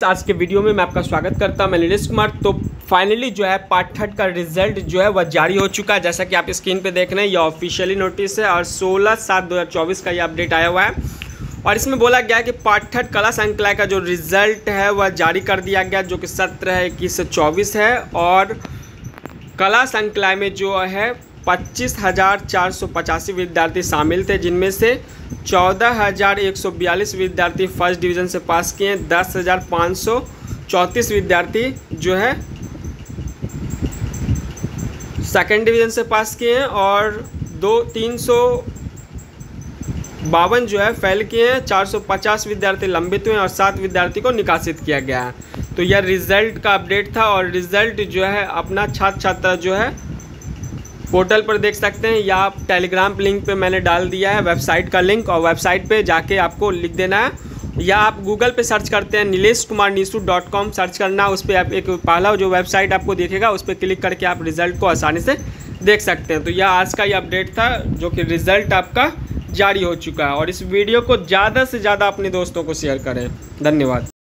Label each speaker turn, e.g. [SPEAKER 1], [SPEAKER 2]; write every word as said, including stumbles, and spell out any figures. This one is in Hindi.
[SPEAKER 1] आज के वीडियो में मैं आपका स्वागत करता हूं। मैं नीलेश कुमार। तो फाइनली जो है पार्ट थर्ड का रिजल्ट जो है वह जारी हो चुका है। जैसा कि आप स्क्रीन पे देख रहे हैं, यह ऑफिशियली नोटिस है और सोलह सात दो हज़ार चौबीस का ये अपडेट आया हुआ है और इसमें बोला गया है कि पार्ट थर्ड कला संकाय का जो रिजल्ट है वह जारी कर दिया गया, जो कि सत्र है इक्कीस से चौबीस है। और कला संकाय में जो है पच्चीस हज़ार चार सौ पचासी विद्यार्थी शामिल थे, जिनमें से चौदह हज़ार एक सौ बयालीस विद्यार्थी फर्स्ट डिवीज़न से पास किए, दस हज़ार पाँच सौ चौंतीस विद्यार्थी जो है सेकेंड डिवीज़न से पास किए हैं और दो तीन सौ बावन जो है फेल किए हैं, चार सौ पचास विद्यार्थी लंबित हुए और सात विद्यार्थी को निकासित किया गया है। तो यह रिज़ल्ट का अपडेट था और रिज़ल्ट जो है अपना छात्र छात्रा जो है पोर्टल पर देख सकते हैं, या आप टेलीग्राम लिंक पे मैंने डाल दिया है वेबसाइट का लिंक, और वेबसाइट पे जाके आपको लिख देना है, या आप गूगल पे सर्च करते हैं Nilesh Kumar Nishu dot com search करना। उस पर आप एक पहला जो वेबसाइट आपको दिखेगा उस पर क्लिक करके आप रिज़ल्ट को आसानी से देख सकते हैं। तो यह आज का ये अपडेट था जो कि रिज़ल्ट आपका जारी हो चुका है। और इस वीडियो को ज़्यादा से ज़्यादा अपने दोस्तों को शेयर करें। धन्यवाद।